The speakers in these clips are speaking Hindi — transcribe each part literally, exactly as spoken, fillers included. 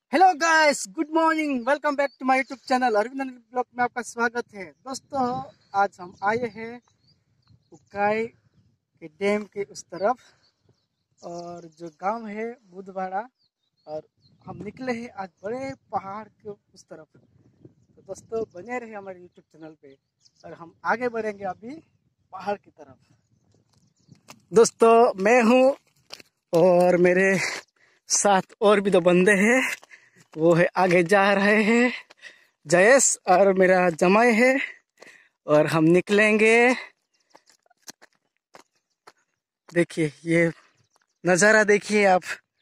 Hello guys, good morning. Welcome back to my YouTube channel Arvind blog में आपका स्वागत है। दोस्तों, आज हम आए हैं उकाई के डैम के उस तरफ, और जो गांव है बुधवाड़ा, और हम निकले हैं आज बड़े पहाड़ के उस तरफ। तो दोस्तों, बने रहे हमारे यूट्यूब चैनल पे और हम आगे बढ़ेंगे अभी पहाड़ की तरफ। दोस्तों, मैं हूँ और मेरे साथ और भी दो बंदे हैं, वो है आगे जा रहे हैं, जयेश और मेरा जमाई है, और हम निकलेंगे। देखिए ये नज़ारा, देखिए आप।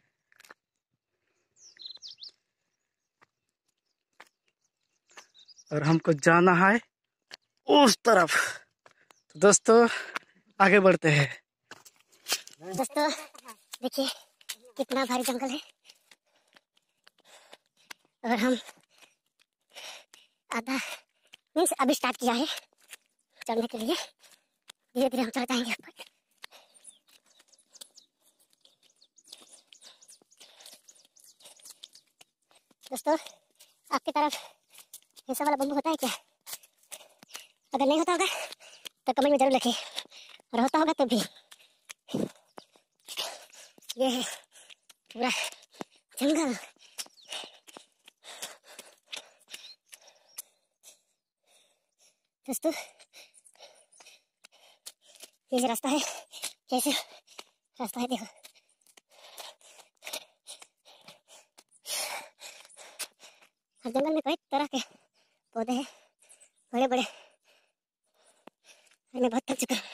और हमको जाना है उस तरफ। तो दोस्तों, आगे बढ़ते हैं। दोस्तों देखिए कितना भारी जंगल है, और हम आधा मीन्स अभी स्टार्ट किया है चढ़ने के लिए। धीरे धीरे हम चढ़ जाएंगे ऊपर। दोस्तों, आपकी तरफ ऐसा वाला बम्बू होता है क्या? अगर नहीं होता होगा तो कमेंट में जरूर लिखिए, और होता होगा तो भी। ये है पूरा जंगल। दोस्तों, ये जो रास्ता है, कैसे रास्ता है देखो। और जंगल में कई तरह के पौधे हैं, बड़े बड़े। मैं बहुत थक चुका हूँ।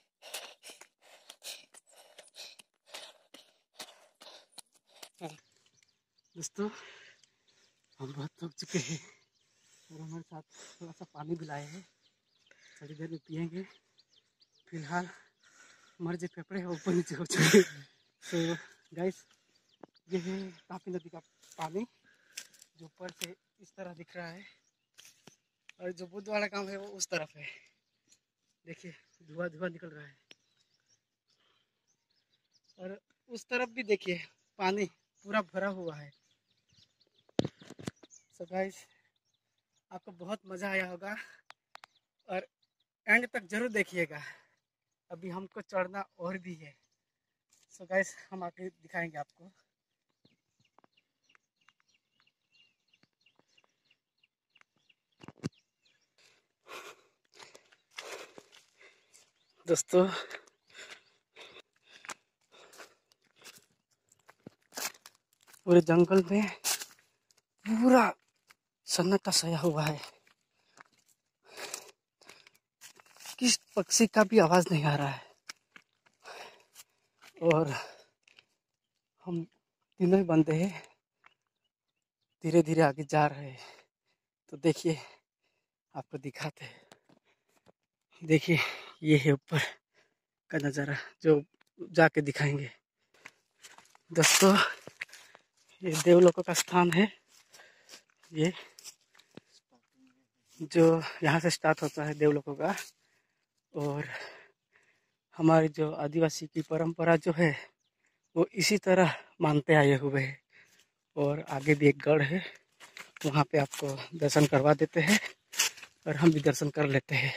दोस्तों, हम बहुत थक चुके हैं और हमारे साथ थोड़ा सा पानी भी लाए हैं, थोड़ी देर में पियेंगे। फिलहाल हमारे जो फेफड़े हैं ऊपर नीचे हो चुके हैं। तो गाइस, ये है तापी नदी का पानी, जो ऊपर से इस तरह दिख रहा है, और जो बुधवाड़ा गांव है वो उस तरफ है। देखिए धुआं धुआं निकल रहा है, और उस तरफ भी देखिए पानी पूरा भरा हुआ है। सो गाइस, आपको बहुत मज़ा आया होगा और एंड तक जरूर देखिएगा। अभी हमको चढ़ना और भी है। सो गाइस, हम आके दिखाएंगे आपको। दोस्तों, पूरे जंगल में पूरा सन्नाटा छाया हुआ है, किस पक्षी का भी आवाज नहीं आ रहा है, और हम तीनों ही बंदे हैं, धीरे धीरे आगे जा रहे हैं। तो देखिए, आपको दिखाते हैं। देखिए ये है ऊपर का नज़ारा, जो जाके दिखाएंगे। दोस्तों, ये देवलोकों का स्थान है। ये जो यहाँ से स्टार्ट होता है देवलोकों का, और हमारी जो आदिवासी की परंपरा जो है वो इसी तरह मानते आए हुए हैं। और आगे भी एक गढ़ है, वहाँ पे आपको दर्शन करवा देते हैं, और हम भी दर्शन कर लेते हैं।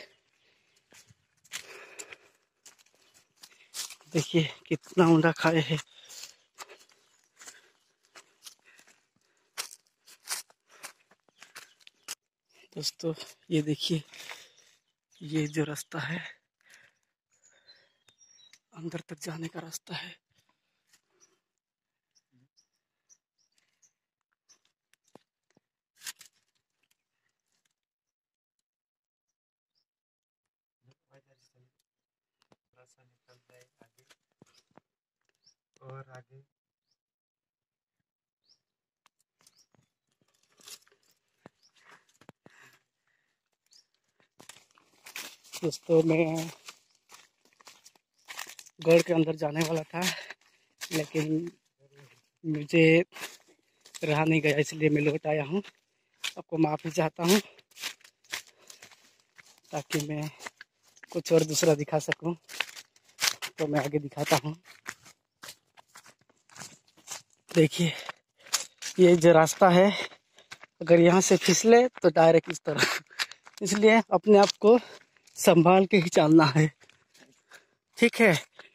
देखिए कितना ऊंडा खाए है। दोस्तों, ये देखिए, ये जो रास्ता है अंदर तक जाने का रास्ता है। निकल जाए आगे और आगे। दोस्तों, मैं गढ़ के अंदर जाने वाला था, लेकिन मुझे रहा नहीं गया, इसलिए मैं लौट आया हूँ। आपको माफ़ी चाहता हूँ, ताकि मैं कुछ और दूसरा दिखा सकूँ। तो मैं आगे दिखाता हूँ। देखिए ये जो रास्ता है अगर यहाँ से फिसले तो डायरेक्ट इस तरह, इसलिए अपने आप को संभाल के ही चलना है, ठीक है।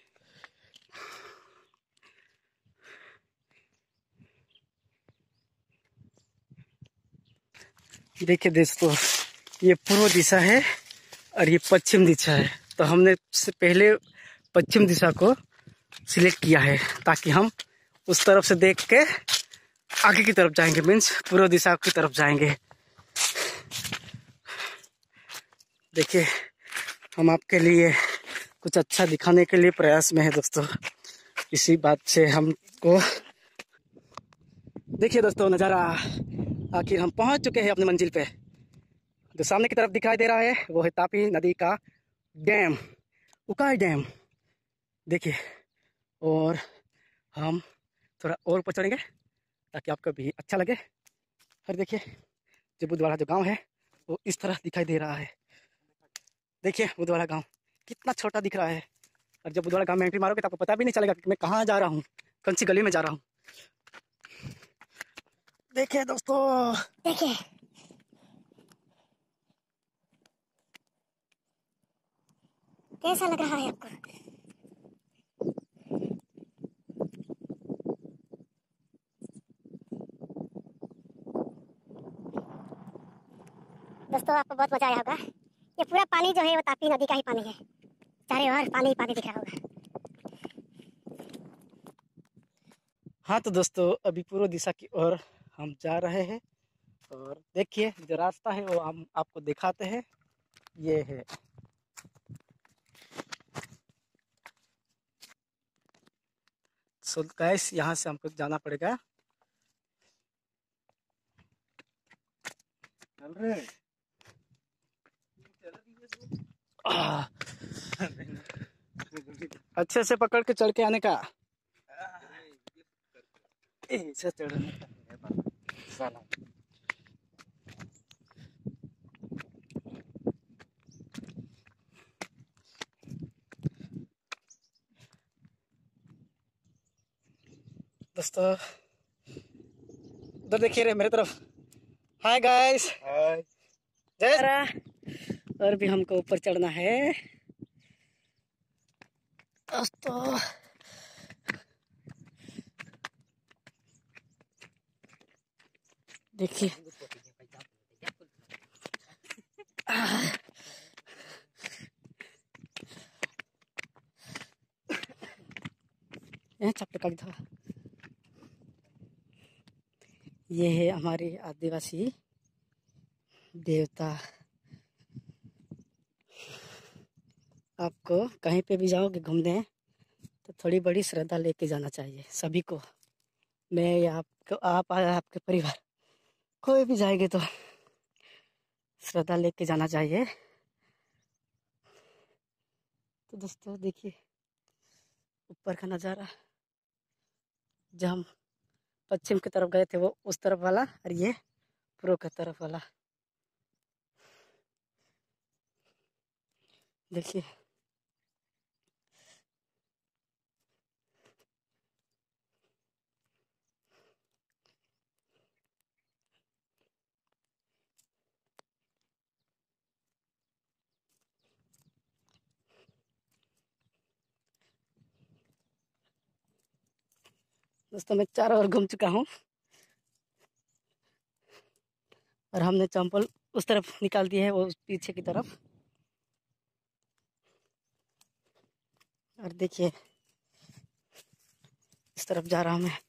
देखिए दोस्तों, ये पूर्व दिशा है और ये पश्चिम दिशा है, तो हमने से पहले पश्चिम दिशा को सिलेक्ट किया है ताकि हम उस तरफ से देख के आगे की तरफ जाएंगे, मीन्स पूर्व दिशा की तरफ जाएंगे। देखिए हम आपके लिए कुछ अच्छा दिखाने के लिए प्रयास में है दोस्तों, इसी बात से हमको देखिए दोस्तों नज़ारा, आखिर हम पहुंच चुके हैं अपनी मंजिल पे। जो सामने की तरफ दिखाई दे रहा है वो है तापी नदी का डैम, उकाई डैम। देखिए, और हम थोड़ा और ऊपर चढ़ेंगे ताकि आपको भी अच्छा लगे। और देखिए जो बुधवाड़ा जो गांव है वो इस तरह दिखाई दे रहा है। देखिए बुधवाड़ा गांव कितना छोटा दिख रहा है, और जब बुधवाड़ा गांव में एंट्री मारोगे तो आपको पता भी नहीं चलेगा कि मैं कहाँ जा रहा हूँ, कौन सी गली में जा रहा हूँ। देखिए दोस्तों, देखिए कैसा लग रहा है आपको? दोस्तों आपको बहुत मजा आया होगा। ये पूरा पानी जो है वो तापी नदी का ही पानी है, चारों ओर पानी ही पानी दिख रहा होगा। हाँ तो दोस्तों अभी पूर्व दिशा की ओर हम जा रहे हैं, और देखिए जो रास्ता है वो हम आपको दिखाते हैं। ये है सो गाइस, यहाँ से हमको जाना पड़ेगा। चल रहे आह, अच्छे से पकड़ के चढ़ के आने का। ऐसे चढ़ने का साला। दोस्तों उधर देखिए रे मेरे तरफ। हाय गाइस, हाय जय। और भी हमको ऊपर चढ़ना है दोस्तों। देखिए चप्पल का था। ये है हमारे आदिवासी देवता। आपको कहीं पे भी जाओगे घूमने तो थोड़ी बड़ी श्रद्धा लेके जाना चाहिए सभी को। मैं या आपको, आप आपके परिवार कोई भी जाएंगे तो श्रद्धा लेके जाना चाहिए। तो दोस्तों देखिए ऊपर का नज़ारा, जब हम पश्चिम की तरफ गए थे वो उस तरफ वाला, और ये पूर्व की तरफ वाला। देखिए दोस्तों मैं चारों ओर घूम चुका हूँ, और हमने चंपल उस तरफ निकाल दी है, वो पीछे की तरफ। और देखिए इस तरफ जा रहा हूँ मैं,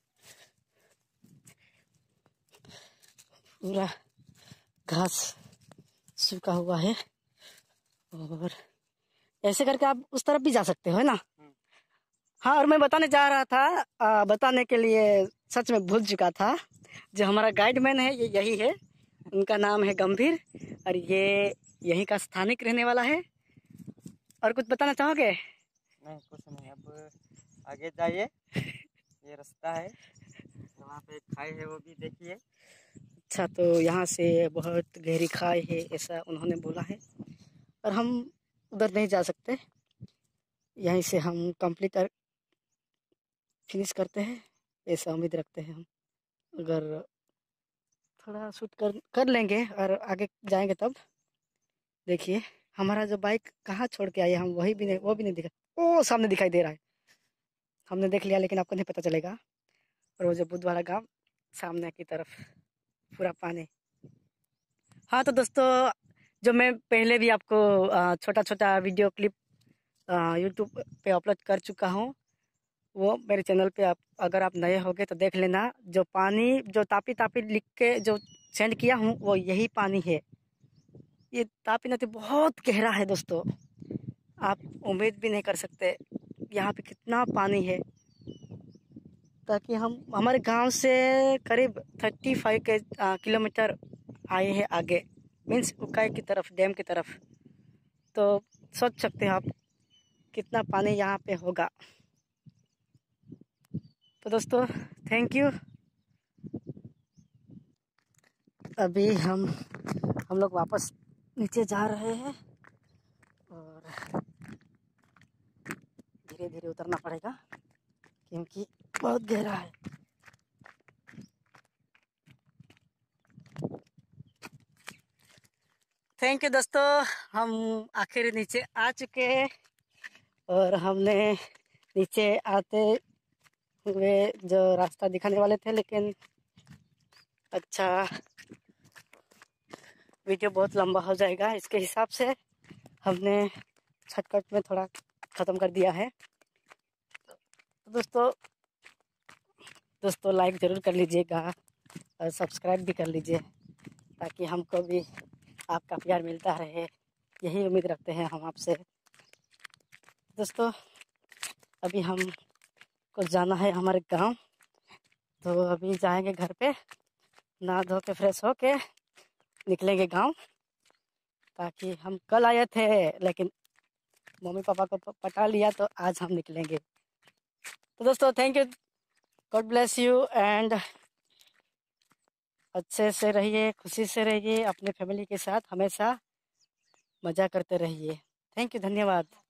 पूरा घास सूखा हुआ है, और ऐसे करके आप उस तरफ भी जा सकते हो, है ना। हाँ, और मैं बताने जा रहा था, आ, बताने के लिए सच में भूल चुका था। जो हमारा गाइडमैन है ये यही है, उनका नाम है गंभीर, और ये यहीं का स्थानिक रहने वाला है। और कुछ बताना चाहोगे? नहीं, कुछ नहीं। अब आगे जाइए, ये रास्ता है, वहाँ पे खाई है वो भी देखिए। अच्छा, तो यहाँ से बहुत गहरी खाई है ऐसा उन्होंने बोला है, और हम उधर नहीं जा सकते। यहीं से हम कंप्लीट फिनिश करते हैं ऐसा उम्मीद रखते हैं हम। अगर थोड़ा शूट कर कर लेंगे और आगे जाएंगे तब। देखिए हमारा जो बाइक कहाँ छोड़ के आए हम, वही भी नहीं, वो भी नहीं दिखा। ओ सामने दिखाई दे रहा है, हमने देख लिया लेकिन आपको नहीं पता चलेगा। और वो जो बुद्ध वाला गाँव सामने की तरफ पूरा पानी। हाँ तो दोस्तों, जो मैं पहले भी आपको छोटा छोटा वीडियो क्लिप यूट्यूब पे अपलोड कर चुका हूँ, वो मेरे चैनल पे आप अगर आप नए होगे तो देख लेना। जो पानी जो तापी तापी लिख के जो सेंड किया हूँ वो यही पानी है। ये तापी नदी बहुत गहरा है दोस्तों, आप उम्मीद भी नहीं कर सकते यहाँ पे कितना पानी है। ताकि हम हमारे गांव से करीब थर्टी फाइव के किलोमीटर आए हैं आगे, मीन्स उकाई की तरफ, डैम की तरफ। तो सोच सकते हैं आप कितना पानी यहाँ पे होगा। तो दोस्तों थैंक यू। अभी हम हम लोग वापस नीचे जा रहे हैं और धीरे धीरे उतरना पड़ेगा क्योंकि बहुत गहरा है। थैंक यू दोस्तों, हम आखिर नीचे आ चुके हैं और हमने नीचे आते हुए जो रास्ता दिखाने वाले थे, लेकिन अच्छा वीडियो बहुत लंबा हो जाएगा, इसके हिसाब से हमने शॉर्टकट में थोड़ा ख़त्म कर दिया है। तो दोस्तों दोस्तों लाइक ज़रूर कर लीजिएगा और सब्सक्राइब भी कर लीजिए ताकि हमको भी आपका प्यार मिलता रहे, यही उम्मीद रखते हैं हम आपसे। दोस्तों अभी हम को जाना है हमारे गांव, तो अभी जाएंगे घर पे, नहा धो के फ्रेश हो के निकलेंगे गांव। ताकि हम कल आए थे लेकिन मम्मी पापा को पटा लिया तो आज हम निकलेंगे। तो दोस्तों thank you, God bless you and अच्छे से रहिए, खुशी से रहिए, अपने फैमिली के साथ हमेशा मज़ा करते रहिए। थैंक यू, धन्यवाद।